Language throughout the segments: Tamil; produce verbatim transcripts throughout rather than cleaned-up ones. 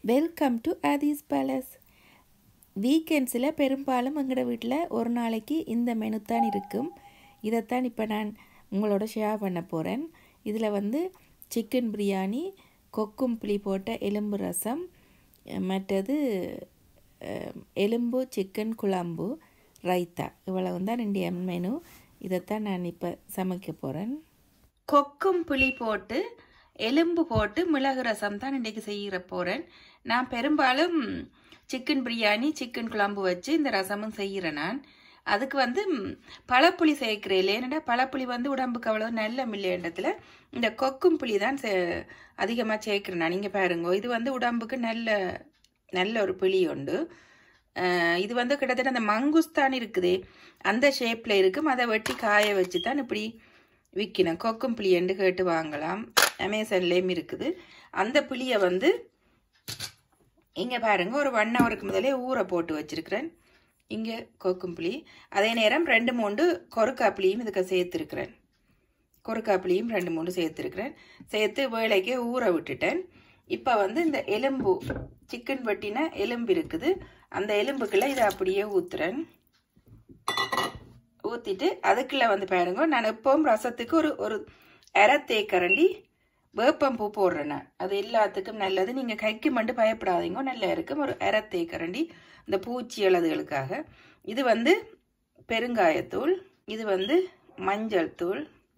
Welcome to Aadhi's palace. வீக்கெண்ட்ஸில் பெரும்பாலும் எங்களோட வீட்டில் ஒரு நாளைக்கு இந்த மெனு தான் இருக்கும். இதைத்தான் இப்போ நான் உங்களோட ஷேர் பண்ண போகிறேன். இதில் வந்து சிக்கன் பிரியாணி, கொக்கும் புளி போட்ட எலும்பு ரசம், மற்றது எலும்பு சிக்கன் குழம்பு, ரைத்தா, இவ்வளவு தான் ரெண்டு மெனு. இதைத்தான் நான் இப்போ சமைக்க போகிறேன். கொக்கும் புளி போட்டு எலும்பு போட்டு மிளகு ரசம் தான் இன்றைக்கு செய்கிற போகிறேன். நான் பெரும்பாலும் சிக்கன் பிரியாணி, சிக்கன் குழம்பு வச்சு இந்த ரசமும் செய்கிறேன். நான் அதுக்கு வந்து பழப்புளி சேர்க்கிறேன் இல்லை, ஏன்னா பழப்புளி வந்து உடம்புக்கு அவ்வளோ நல்ல மில்லியண்டத்தில் இந்த கொக்கும் புளி தான் சே அதிகமாக சேர்க்கிறேன் நான். நீங்கள் பாருங்க, இது வந்து உடம்புக்கு நல்ல நல்ல ஒரு புளி உண்டு. இது வந்து கிட்டத்தட்ட அந்த மங்குஸ்தான் இருக்குது, அந்த ஷேப்பில் இருக்கும். அதை வெட்டி காய வச்சு தான் இப்படி விற்கணும். கொக்கும் புளி என்று கேட்டு வாங்கலாம், அமேசான்லேயும் இருக்குது. அந்த புளியை வந்து இங்கே பாருங்க, ஒரு ஒன் ஹவருக்கு முதலே ஊற போட்டு வச்சிருக்கிறேன். இங்கே கொக்கும் புளி, அதே நேரம் ரெண்டு மூன்று கொறுக்காப்புளியும் இதுக்கு சேர்த்துருக்கிறேன். கொறுக்காப்புளியும் ரெண்டு மூன்று சேர்த்துருக்கிறேன். சேர்த்து வேலைக்கு ஊற விட்டுட்டேன். இப்போ வந்து இந்த எலும்பு, சிக்கன் வெட்டின எலும்பு இருக்குது, அந்த எலும்புக்குள்ள இதை அப்படியே ஊத்துறேன். ஊற்றிட்டு அதுக்குள்ள வந்து பாருங்க, நான் எப்பவும் ரசத்துக்கு ஒரு ஒரு அரை தேக்கரண்டி வேப்பம்பூ போடுறேன். நான் அது எல்லாத்துக்கும் நல்லது. நீங்கள் கைக்கு மட்டும் பயப்படாதீங்க, நல்லா இருக்கும். ஒரு அரை தேக்கரண்டி இந்த பூச்சி எழுதுகளுக்காக. இது வந்து பெருங்காயத்தூள், இது வந்து மஞ்சள் தூள்,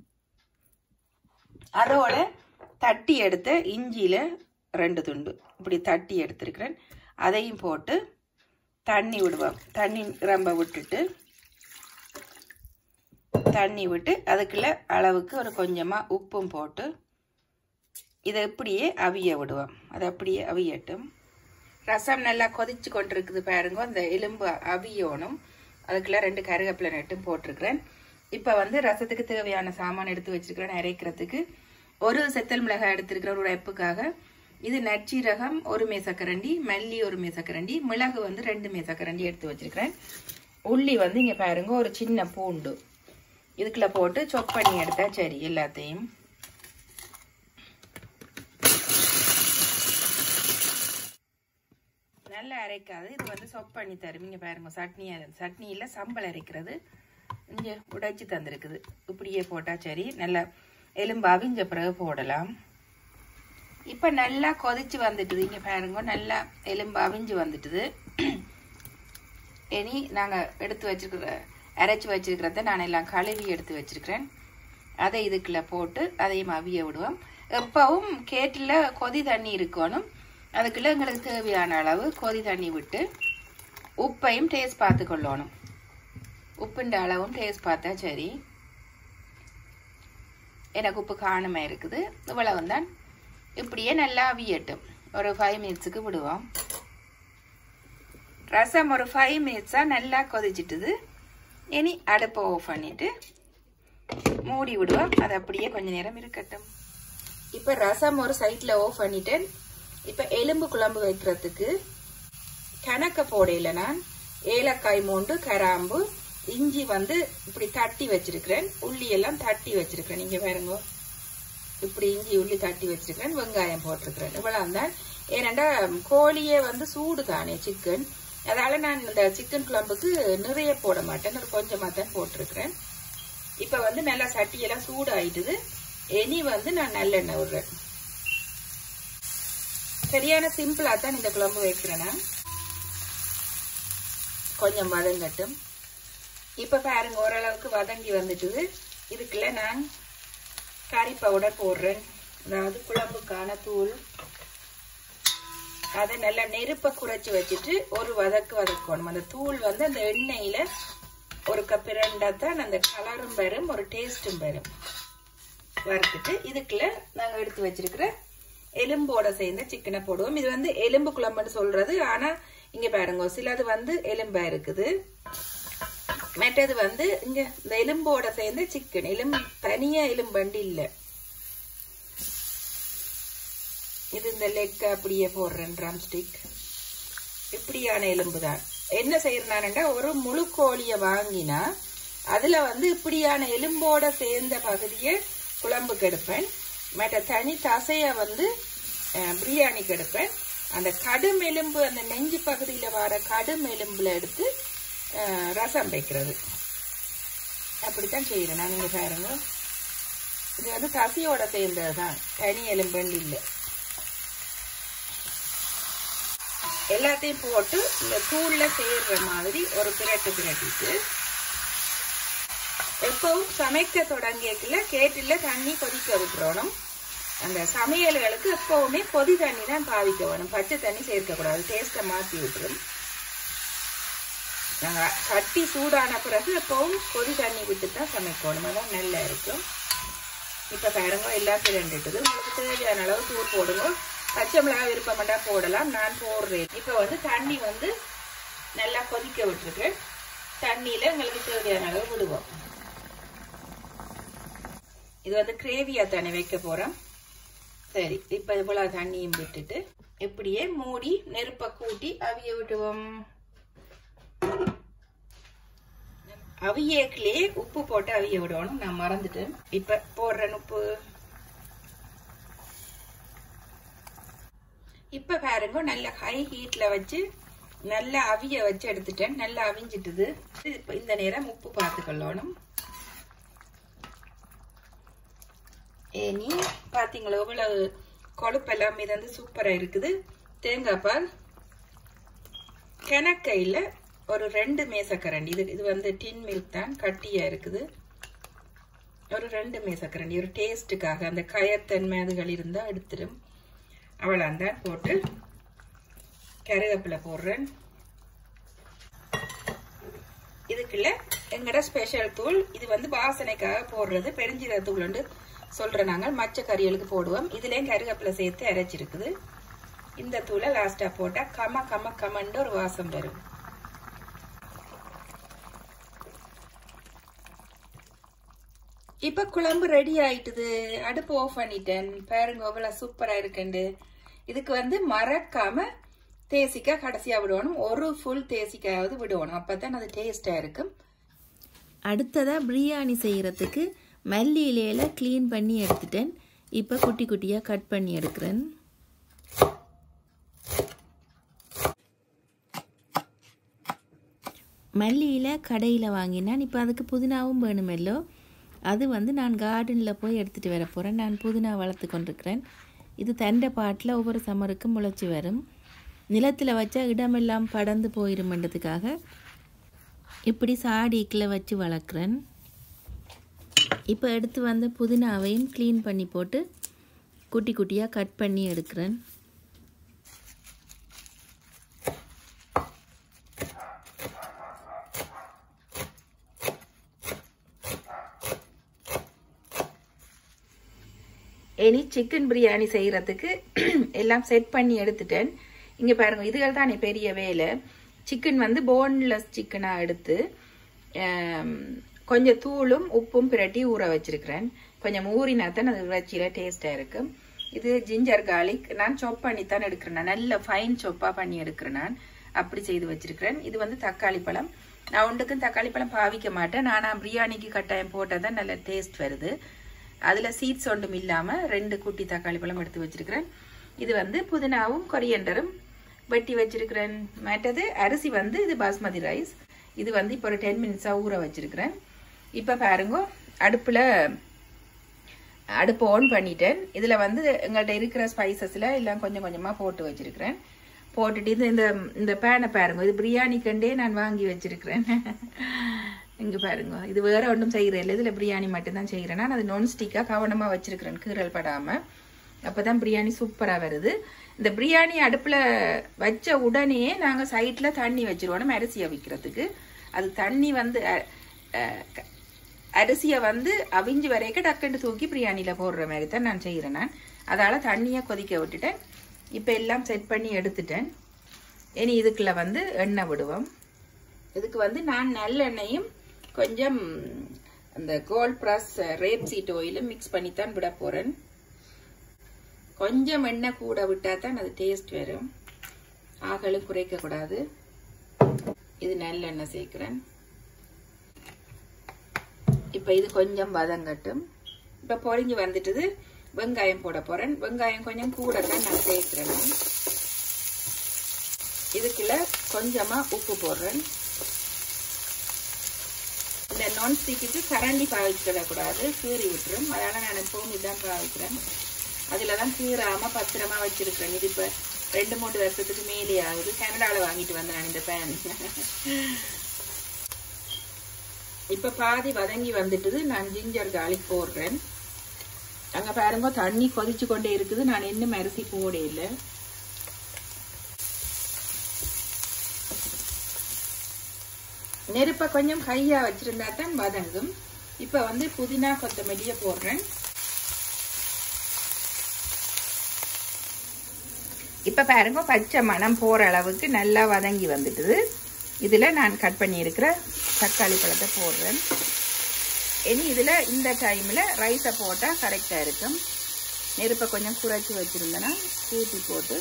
அதோட தட்டி எடுத்த இஞ்சியில் ரெண்டு துண்டு இப்படி தட்டி எடுத்துருக்கிறேன். அதையும் போட்டு தண்ணி விடுவோம். தண்ணி ரொம்ப விட்டுட்டு தண்ணி விட்டு அதுக்குள்ள அளவுக்கு ஒரு கொஞ்சமாக உப்பும் போட்டு இதை இப்படியே அவிய விடுவோம். அது அப்படியே அவியட்டும். ரசம் நல்லா கொதிச்சு கொண்டிருக்குது பாருங்க, அந்த எலும்பு அவியோனும். அதுக்குள்ள ரெண்டு கருவேப்பிலை நட்டும் போட்டிருக்கிறேன். இப்போ வந்து ரசத்துக்கு தேவையான சாமான் எடுத்து வச்சிருக்கிறேன். அரைக்கிறதுக்கு ஒரு செத்தல் மிளகாய் எடுத்துருக்கிறேன் ஒரு உப்புக்காக. இது நச்சீரகம் ஒரு மேசக்கரண்டி, மல்லி ஒரு மேசக்கரண்டி, மிளகு வந்து ரெண்டு மேசக்கரண்டி எடுத்து வச்சிருக்கிறேன். உள்ளி வந்து இங்கே பாருங்க, ஒரு சின்ன பூண்டு இதுக்குள்ள போட்டு சொப் பண்ணி எடுத்தா சரி. எல்லாத்தையும் நல்லா அரைக்காது, இது வந்து சொப் பண்ணி தரும். இங்க பாருங்க, சட்னி சட்னி இல்லை சம்பல் அரைக்கிறது இங்க உடைச்சு தந்திருக்குது. இப்படியே போட்டா சரி. நல்லா எலும்பு அவிஞ்ச பிறகு போடலாம். இப்ப நல்லா கொதிச்சு வந்துட்டுது. இங்க பாருங்க, நல்லா எலும்பு அவிஞ்சு வந்துட்டுது. இனி நாங்க எடுத்து வச்சிருக்கிற அரைச்சி வச்சிருக்கிறத நான் எல்லாம் கழுவி எடுத்து வச்சிருக்கிறேன். அதை இதுக்குள்ள போட்டு அதையும் அவிய விடுவோம். எப்பவும் கேட்டில் கொதி தண்ணி இருக்கணும். அதுக்குள்ள எங்களுக்கு தேவையான அளவு கொதி தண்ணி விட்டு உப்பையும் டேஸ்ட் பார்த்து கொள்ளணும். உப்புண்ட அளவும் டேஸ்ட் பார்த்தா சரி. எனக்கு உப்பு காணுமா இருக்குது, இவ்வளவு தான். இப்படியே நல்லா அவியட்டும். ஒரு ஃபைவ் மினிட்ஸுக்கு விடுவோம். ரசம் ஒரு ஃபைவ் மினிட்ஸா நல்லா கொதிச்சிட்டுது. இனி அடுப்பை ஆஃப் பண்ணிட்டு மூடி விடுவோம். அது அப்படியே கொஞ்ச நேரம் இருக்கட்டும். இப்போ ரசம் ஒரு சைட்ல ஆஃப் பண்ணிட்டேன். இப்போ எலும்பு குழம்பு வைக்கிறதுக்கு கணக்க போடையில நான் ஏலக்காய் மூண்டு, கராம்பு, இஞ்சி வந்து இப்படி தட்டி வச்சிருக்கிறேன். உள்ளி எல்லாம் தட்டி வச்சிருக்கிறேன். நீங்க பாருங்க, இப்படி இஞ்சி உள்ளி தட்டி வச்சிருக்கிறேன். வெங்காயம் போட்டிருக்கிறேன். இவ்வளவு தான். ஏனண்டா கோழியே வந்து சூடு தானே சிக்கன், அதனால நான் இந்த சிக்கன் குழம்புக்கு நிறைய போட மாட்டேன், ஒரு கொஞ்சமா தான் போட்டிருக்கிறேன். இப்ப வந்து நல்லா சட்டியெல்லாம் சூடு ஆயிட்டுது. இனி வந்து நான் நல்லெண்ணெய் விடுறேன். சரியான சிம்பிளா தான் இந்த குழம்பு வைக்கிறேன்னா. கொஞ்சம் வதங்கட்டும். இப்ப பாருங்க, ஓரளவுக்கு வதங்கி வந்துட்டுது. இதுக்குள்ள நான் கறி பவுடர் போடுறேன், அதாவது குழம்புக்கான தூள். அதை நல்லா நெருப்ப குறைச்சி வச்சுட்டு ஒரு வதக்கு வதக்கணும். அந்த தூள் வந்து அந்த எண்ணெயில ஒரு கப் ரெண்டா தான் அந்த கலரும் பெறும், ஒரு டேஸ்டும் பெறும். வறுத்துட்டு இதுக்குள்ள நாங்க எடுத்து வச்சிருக்கிற எலும்போட சேர்ந்த சிக்கனை போடுவோம். இது வந்து எலும்பு குழம்புன்னு சொல்றது, ஆனா இங்க பாருங்க சிலது வந்து எலும்பா இருக்குது, மற்றது வந்து இங்க இந்த எலும்போட சேர்ந்த சிக்கன். எலும்பு தனியா எலும்பண்டு இல்ல, இது இந்த லெக் அப்படியே போடுறேன், ட்ரம் ஸ்டிக். இப்படியான எலும்பு தான். என்ன செய்யறான்டா, ஒரு முழு கோழிய வாங்கினா அதுல வந்து இப்படியான எலும்போட சேர்ந்த பகுதியை குழம்புக்கு எடுப்பேன், மற்ற தனி தசைய வந்து பிரியாணிக்கு எடுப்பேன். அந்த கடும் எலும்பு அந்த நெஞ்சு பகுதியில வர கடும் எலும்புல எடுத்து ரசம் வைக்கிறது. அப்படித்தான் செய்யறேன் நான். நீங்க பாருங்க, இது வந்து கசியோட சேர்ந்ததுதான், தனி எலும்புன்னு இல்லை. எல்லாத்தையும் போட்டு இந்த தூள்ல சேர்ற மாதிரி ஒரு பிரட்டு பிரட்டிட்டு எப்பவும் சமைக்க தொடங்கியக்குள்ள கேட்டில தண்ணி கொதிக்க விட்டுறணும். அந்த சமையல்களுக்கு எப்பவுமே கொதி தண்ணி தான் பாவிக்க வேணும், பச்சை தண்ணி சேர்க்க கூடாது, டேஸ்ட்டை மாற்றி விட்டுரும். கட்டி சூடான பிறகு எப்பவும் கொதி தண்ணி விட்டு தான் சமைக்கணும், அதான் நல்லா இருக்கும். இப்ப பாருங்க எல்லாத்தையும் ரெண்டுட்டுது. உங்களுக்கு தேவையான அளவு தூள் போடுங்க, பச்சை மிளகாய் விருப்பமாட்டா போடலாம், நான் போடுறேன். இப்ப வந்து தண்ணி வந்து நல்லா கொதிக்க விட்டுருக்கேன். தண்ணியில உங்களுக்கு தேவையான அளவு விடுவோம். இது வந்து கிரேவியா தானே வைக்க போறோம். சரி, இப்ப இவ்வளவு தண்ணியும் விட்டுட்டு இப்படியே மூடி நெருப்ப கூட்டி அவிய விட்டுவோம். அவியக்குள்ளே உப்பு போட்டு அவிய விடணும், நான் மறந்துட்டேன். இப்ப போடுறேன் உப்பு. இப்ப பாருங்க நல்ல ஹை ஹீட்ல வச்சு நல்லா அவிய வச்சு எடுத்துட்டேன். நல்லா அவிஞ்சிட்டுது. இந்த நேரம் உப்பு பார்த்துக்கொள்ளணும். ஏனி பாத்தீங்களா இவ்வளவு கொழுப்பெல்லாம் இது வந்து சூப்பரா இருக்குது. தேங்காய் பால் கணக்கையில் ஒரு ரெண்டு மேசக்கரண்டி, இது இது வந்து டின் மில்க் தான், கட்டியா இருக்குது. ஒரு ரெண்டு மேசக்கரண்டி ஒரு டேஸ்ட்டுக்காக, அந்த கயத்தன்மை அதுகள் இருந்தா எடுத்துடும். அவ்வளோந்தான் போட்டு கருவேப்பிலை போடுறேன். இதுக்குள்ள எங்கட ஸ்பெஷல் தூள், இது வந்து வாசனைக்காக போடுறது, பெருஞ்சீரக தூள் சொல்றேன். நாங்கள் மச்ச கறிகளுக்கு போடுவோம். இதுலயும் கருவேப்பிலை சேர்த்து அரைச்சிருக்குது. இந்த தூளை லாஸ்டா போட்டா கம கம கமண்டு ஒரு வாசம் வரும். இப்ப குழம்பு ரெடி ஆயிட்டுது. அடுப்பு ஆஃப் பண்ணிட்டேன். பாருங்க எவ்வளவு சூப்பரா இருக்குண்டு. இதுக்கு வந்து மறக்காம தேசிக்காய் கடைசியா விடணும், ஒரு ஃபுல் தேசிக்காயாவது விடணும், அப்பதான் அது டேஸ்டா இருக்கும். அடுத்ததா பிரியாணி செய்யறதுக்கு மல்லி இலையில கிளீன் பண்ணி எடுத்துட்டேன். இப்ப குட்டி குட்டியா கட் பண்ணி எடுக்கிறேன். மல்லி இலை கடையில் வாங்கினான். இப்போ அதுக்கு புதினாவும் வேணுமெல்லோ, அது வந்து நான் கார்டனில் போய் எடுத்துகிட்டு வர போகிறேன். நான் புதினா வளர்த்து கொண்டிருக்கிறேன். இது தண்டை பாட்டில் ஒவ்வொரு சம்மருக்கும் முளைச்சி வரும். நிலத்தில் வச்சா இடமெல்லாம் படர்ந்து போயிருமென்றதுக்காக இப்படி சாடிக்கில் வச்சு வளர்க்குறேன். இப்போ எடுத்து வந்த புதினாவையும் க்ளீன் பண்ணி போட்டு குட்டி குட்டியாக கட் பண்ணி எடுக்கிறேன். இனி சிக்கன் பிரியாணி செய்கிறதுக்கு எல்லாம் செட் பண்ணி எடுத்துட்டேன். இங்கே பாருங்கள், இதுகள் தான் பெரிய வேலை. சிக்கன் வந்து போன்லெஸ் சிக்கனாக எடுத்து கொஞ்சம் தூளும் உப்பும் பிரட்டி ஊற வச்சிருக்கிறேன். கொஞ்சம் ஊறினா தான் அது இறைச்சியில் டேஸ்டாக இருக்கும். இது ஜிஞ்சர் கார்லிக் நான் சாப் பண்ணித்தான் எடுக்கிறேன். நான் நல்ல ஃபைன் சாப்பாக பண்ணி எடுக்கிறேன். நான் அப்படி செய்து வச்சிருக்கிறேன். இது வந்து தக்காளி பழம். நான் ஒன்றுக்கும் தக்காளி பழம் பாவிக்க மாட்டேன். நானாக பிரியாணிக்கு கட்டாயம் போட்டால் தான் நல்ல டேஸ்ட் வருது. அதில் சீட்ஸ் ஒன்றும் இல்லாமல் ரெண்டு குட்டி தக்காளி பழம் எடுத்து வச்சிருக்கிறேன். இது வந்து புதினாவும் கொரியண்டரும் வெட்டி வச்சிருக்கிறேன். மற்றது அரிசி வந்து இது பாஸ்மதி ரைஸ். இது வந்து இப்போ ஒரு டென் மினிட்ஸாக ஊற வச்சிருக்கிறேன். இப்போ பாருங்க, அடுப்பில் அடுப்பு ஆன் பண்ணிட்டேன். இதில் வந்து எங்கள்கிட்ட இருக்கிற ஸ்பைசஸில் எல்லாம் கொஞ்சம் கொஞ்சமாக போட்டு வச்சிருக்கிறேன். போட்டுட்டு இது இந்த இந்த பேனை பாருங்க, இது பிரியாணிக்கண்டே நான் வாங்கி வச்சிருக்கிறேன். இங்கே பாருங்க, இது வேற ஒன்றும் செய்கிறேன் இல்லை, இதில் பிரியாணி மட்டும்தான் செய்கிறேன். நான் அது நான்ஸ்டிக்காக கவனமாக வச்சிருக்கிறேன், கீரல் படாமல். அப்போ தான் பிரியாணி சூப்பராக வருது. இந்த பிரியாணி அடுப்பில் வச்ச உடனே நாங்கள் சைட்டில் தண்ணி வச்சிருவோம் அரிசியை வைக்கிறதுக்கு. அது தண்ணி வந்து அரிசியை வந்து அவிஞ்சு வரைக்கும் டக்குன்னு தூக்கி பிரியாணியில் போடுற மாதிரி தான் நான் செய்கிறேன். நான் அதால் தண்ணியை கொதிக்க விட்டுட்டேன். இப்போ எல்லாம் செட் பண்ணி எடுத்துட்டேன். இனி இதுக்குள்ள வந்து எண்ணெய் விடுவோம். இதுக்கு வந்து நான் நல்லெண்ணெயும் கொஞ்சம் அந்த கோல்ட் ப்ரஸ் ரேப் சீட் ஆயிலும் மிக்ஸ் பண்ணித்தான் விட போகிறேன். கொஞ்சம் எண்ணெய் கூட விட்டால் தான் அது டேஸ்ட் வரும். ஆகலும் குறைக்கக்கூடாது. இது நல்லெண்ணெய் சேர்க்கிறேன். இப்போ இது கொஞ்சம் வதங்கட்டும். இப்போ பொரிஞ்சு வந்துட்டுது. வெங்காயம் போட போகிறேன். வெங்காயம் கொஞ்சம் கூட தான் நான் சேர்க்கிறேன். இதுக்குள்ள கொஞ்சமா உப்பு போடுறேன். இந்த நான்ஸ்டிக்கு கரண்டி பாவிச்சிடக்கூடாது, கீறி விட்டுரும். அதனால நான் எப்பவும் இதான் பாவிக்கிறேன். அதுலதான் கீறாம பத்திரமா வச்சிருக்கிறேன். இது இப்ப ரெண்டு மூணு வருஷத்துக்கு மேலே ஆகுது. கனடால வாங்கிட்டு வந்தேன் நான் இந்த பேன். இப்ப பாதி வதங்கி வந்துட்டுது. நான் ஜிஞ்சர் கார்லிக் போடுறேன். அங்க பாருங்க தண்ணி கொதிச்சு கொண்டே இருக்குது. நான் இன்னும் அரிசி போட இல்லை. நெருப்ப கொஞ்சம் கையா வச்சிருந்தா தான் வதங்கும். இப்ப வந்து புதினா கொத்தமல்லிய போடுறேன். இப்ப பாருங்க பச்சை மணம் போற அளவுக்கு நல்லா வதங்கி வந்துட்டுது. இதுல நான் கட் பண்ணி இருக்கிற தக்காளி பழத்தை போடுறேன். இனி இதுல இந்த டைம்ல ரைஸை போட்டா கரெக்டா இருக்கும். நெருப்பை கொஞ்சம் குறைச்சி வச்சிருந்தேன்னா கூட்டி போட்டு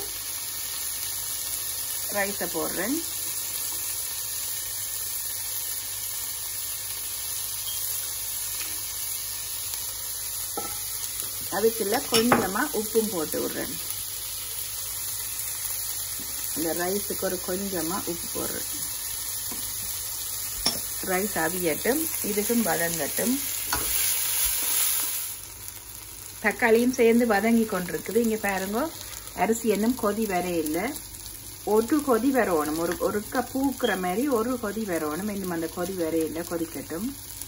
ரைஸை போடுறேன். அதுக்குள்ள கொஞ்சமா உப்பும் போட்டு விடுறேன். இந்த ரைஸுக்கு ஒரு கொஞ்சமா உப்பு போடுறேன். ரைஸ் அவியட்டும், இதுக்கும் வதங்கட்டும். தக்காளியும் சேர்ந்து வதங்கி கொண்டிருக்குது. இங்க பாருங்க அரிசி இன்னும் கொதி வர இல்லை. ஒரு கொதி வரணும். ஒரு ஒருக்க பூக்குற மாதிரி ஒரு கொதி வரணும். இன்னும் அந்த கொதி வர இல்லை, கொதிக்கட்டும்.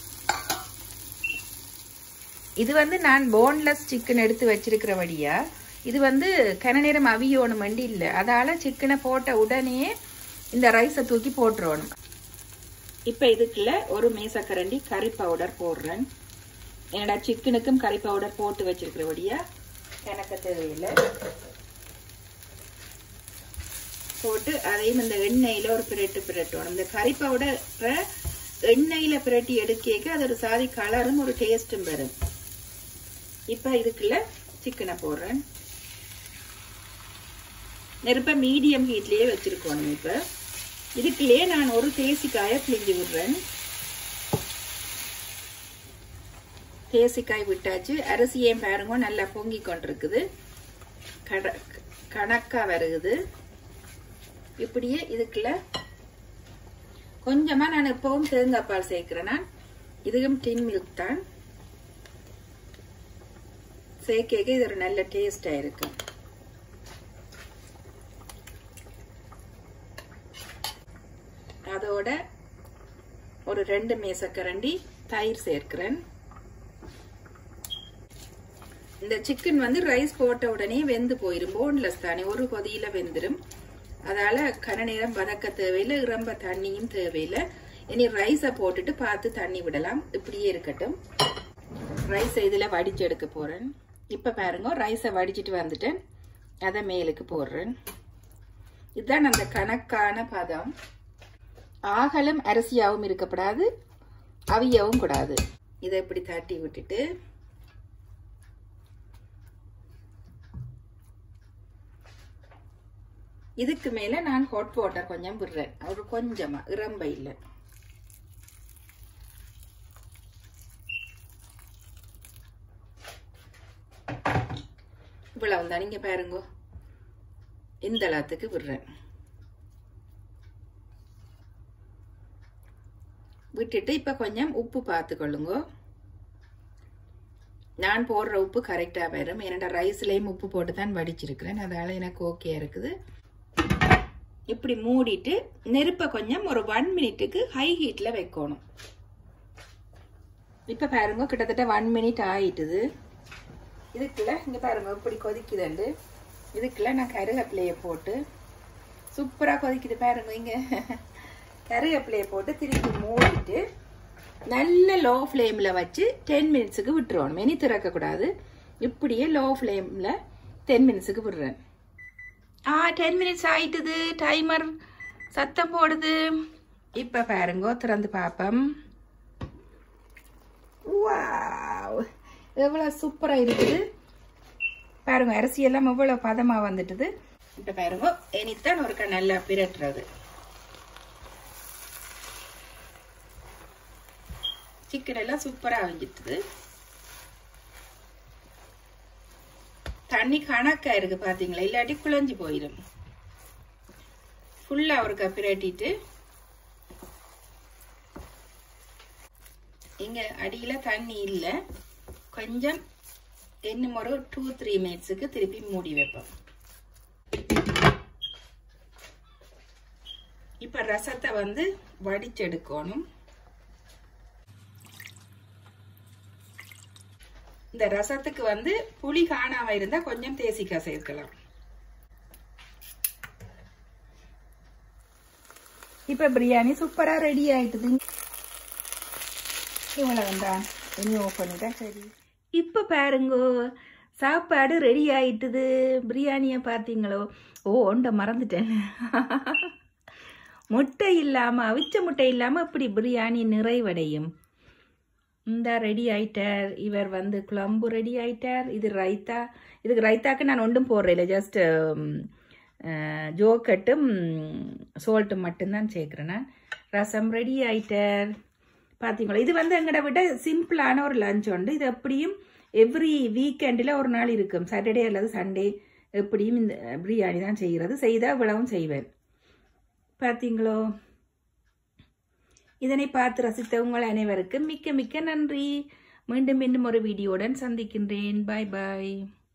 இது வந்து நான் போன்லெஸ் சிக்கன் எடுத்து வச்சிருக்கிறபடியா இது வந்து கன நேரம் அவியோணும் வண்டி இல்லை. அதால சிக்கனை போட்ட உடனே இந்த ரைஸை தூக்கி போட்டுருவணும். இப்ப இதுக்குள்ள ஒரு மேசக்கரண்டி கறி பவுடர் போடுறேன். என்னடா சிக்கனுக்கும் கறி பவுடர் போட்டு வச்சிருக்கிறபடியா எனக்கு தேவையில்லை. போட்டு அதையும் இந்த எண்ணெயில ஒரு பிரட்டு பிரட்டணும். இந்த கறி பவுடரை எண்ணெயில பிரட்டி எடுக்க அது ஒரு சாதி கலரும் ஒரு டேஸ்டும் வரும். இப்ப இதுக்குள்ள சிக்கனை போடுறேன். நெருப்ப மீடியம் ஹீட்லயே வச்சிருக்கணும். இப்ப இதுக்குள்ளே நான் ஒரு தேசிக்காயை பிழிஞ்சு விடுறேன். தேசிக்காய் விட்டாச்சு. அரிசியும் பாருங்க நல்லா பொங்கி கொண்டிருக்குது, கணக்கா வருகுது. இப்படியே இதுக்குள்ள கொஞ்சமா நான் எப்பவும் தேங்காய் பால் சேர்க்கிறேன். நான் இதுவும் டின் மில்க் தான் சேர்க்க. இது ஒரு நல்ல டேஸ்டா இருக்கு. அதோட ஒரு ரெண்டு மேசக்கரண்டி தயிர் சேர்க்கிறேன். இந்த சிக்கன் வந்து ரைஸ் போட்ட உடனே வெந்து போயிரும். போன்லெஸ் தானே, ஒரு கொதியில வெந்துடும். அதால கன நேரம் வதக்க தேவையில்லை, ரொம்ப தண்ணியும் தேவையில்லை. இனி ரைஸை போட்டுட்டு பார்த்து தண்ணி விடலாம். இப்படியே இருக்கட்டும். ரைஸை இதுல வடிச்சு எடுக்க போறேன். இப்ப பாருங்க ரைஸை வடிச்சிட்டு வந்துட்டேன். அதை மேலுக்கு போடுறேன். இதுதான் அந்த கணக்கான பதம். ஆகலும் அரிசியாவும் இருக்கப்படாது, அவியவும் கூடாது. இதை இப்படி தட்டி விட்டுட்டு இதுக்கு மேல நான் ஹாட் வாட்டர் கொஞ்சம் விடுறேன். ஒரு கொஞ்சமா, ரொம்ப இல்லை. இவ்வளவு தான். நீங்க பாருங்க இந்த அளவுக்கு விடுறேன். விட்டுட்டு இப்ப கொஞ்சம் உப்பு பார்த்துக்கொள்ளுங்க. நான் போடுற உப்பு கரெக்டா வரும். என்னோட ரைஸ்லயும் உப்பு போட்டு தான் வடிச்சிருக்கிறேன். அதனால எனக்கு ஓகே இருக்குது. இப்படி மூடிட்டு நெருப்ப கொஞ்சம் ஒரு ஒன் மினிட்டுக்கு ஹை ஹீட்ல வைக்கணும். இப்ப பாருங்க கிட்டத்தட்ட ஒன் மினிட் ஆயிட்டுது. இதுக்குள்ள இங்க பாருங்க இப்படி கொதிக்குதுண்டு. இதுக்குள்ள நான் கருவேப்பிலைய போட்டு சூப்பரா கொதிக்குது பாருங்க. இங்க கருவேப்பிலைய போட்டு திருப்பி மூடிட்டு நல்ல லோ ஃப்ளேம்ல வச்சு டென் மினிட்ஸுக்கு விட்டுருவோம். இனி திறக்க கூடாது. இப்படியே லோ ஃப்ளேம்ல டென் மினிட்ஸுக்கு விடுறேன். ஆ டென் மினிட்ஸ் ஆயிட்டுது. டைமர் சத்தம் போடுது. இப்ப பாருங்க திறந்து பார்ப்போம். வாவ், எவ்வளவு சூப்பரா இருக்குது பாருங்க. அரிசி எல்லாம் எவ்வளவு பதமா வந்துட்டுது. இப்ப பாருங்க இனித்தான் ஒருக்கா நல்லா பிரட்டுறது. சிக்கன் எல்லாம் சூப்பரா அவிஞ்சிட்டுது. தண்ணி கணக்கா இருக்கு பாத்தீங்களா, இல்லாட்டி குழஞ்சு போயிடும். ஃபுல்லாக ஒருக்கா பிரட்டிட்டு இங்கே அடியில் தண்ணி இல்லை, கொஞ்சம் இன்னும் ஒரு டூ த்ரீ மினிட்ஸுக்கு திருப்பி மூடி வைப்போம். இப்போ ரசத்தை வந்து வடிச்செடுக்கணும். இந்த ரசத்துக்கு வந்து புளி காணாம இருந்தா கொஞ்சம் தேசிக்காய் சேர்க்கலாம். இப்ப பிரியாணி சூப்பரா ரெடி ஆயிட்டுது. இவ்வளவுதான், இனி ஆஃப் பண்ணிட்டேன். சரி, இப்ப பாருங்க சாப்பாடு ரெடி ஆயிட்டுது. பிரியாணிய பார்த்தீங்களோ? ஓ, ஒண்ட மறந்துட்டேன். முட்டை இல்லாம, அவிச்ச முட்டை இல்லாம இப்படி பிரியாணி நிறைவடையும். இந்த ரெடி ஆயிட்டார். இவர் வந்து குழம்பு ரெடி ஆயிட்டார். இது ரைத்தா. இதுக்கு ரைத்தாக்கு நான் ஒன்றும் போடுறேன், ஜஸ்ட் ஜோக்கட்டும் சோல்ட்டும் மட்டும்தான் சேர்க்குறேன். ரசம் ரெடி ஆயிட்டார். பார்த்தீங்களா? இது வந்து எங்கட விட சிம்பிளான ஒரு லஞ்ச் உண்டு. இது எப்படியும் எவ்ரி வீக்கெண்டில் ஒரு நாள் இருக்கும், சாட்டர்டே அல்லது சண்டே. எப்படியும் இந்த பிரியாணி தான் செய்கிறது. செய்தால் இவ்வளவும் செய்வேன். பார்த்தீங்களோ? இதனை பார்த்து ரசித்த உங்கள் அனைவருக்கும் மிக்க மிக்க நன்றி. மீண்டும் இன்னும் ஒரு வீடியோடன் சந்திக்கின்றேன். பாய் பாய்.